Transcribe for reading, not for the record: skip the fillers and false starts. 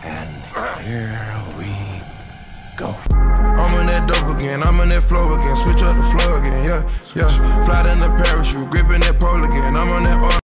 And here we go. I'm on that dope again, I'm on that flow again. Switch up the flow again, yeah. Fly in the parachute, gripping that pole again. I'm on that